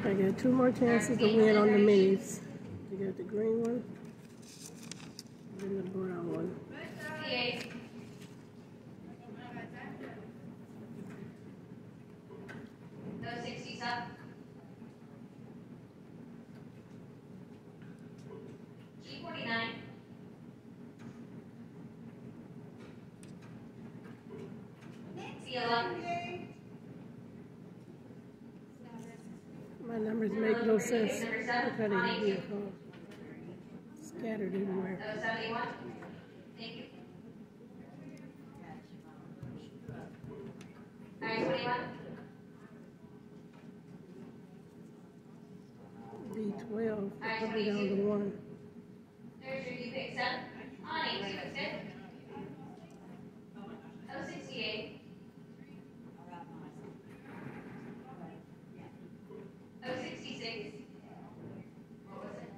I got 2 more chances to win on the minis. You got the green one and the brown one. Those 60s up. G49. My numbers make no sense. Look how they get scattered everywhere. 71. Thank you. I-21. B12, put me down to 1. There's your pick 7. On 8, see what's good. 068. 066. What was it?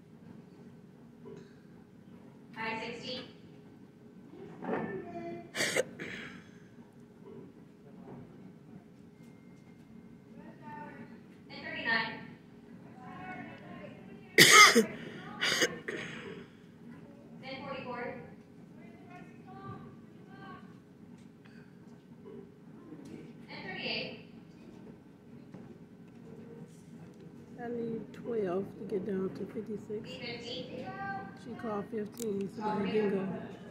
I-16. And 39. Then 44. And 38. I need 12 to get down to 56. B15. She called 15, so I didn't go.